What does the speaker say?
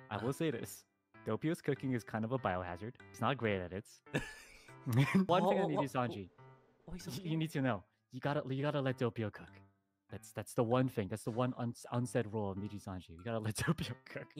I will say this. Doppio's cooking is kind of a biohazard. He's not great at it. One thing on Nijisanji, you need to know. You gotta let Doppio cook. That's the one thing. That's the one unsaid rule of Nijisanji. You gotta let Doppio cook.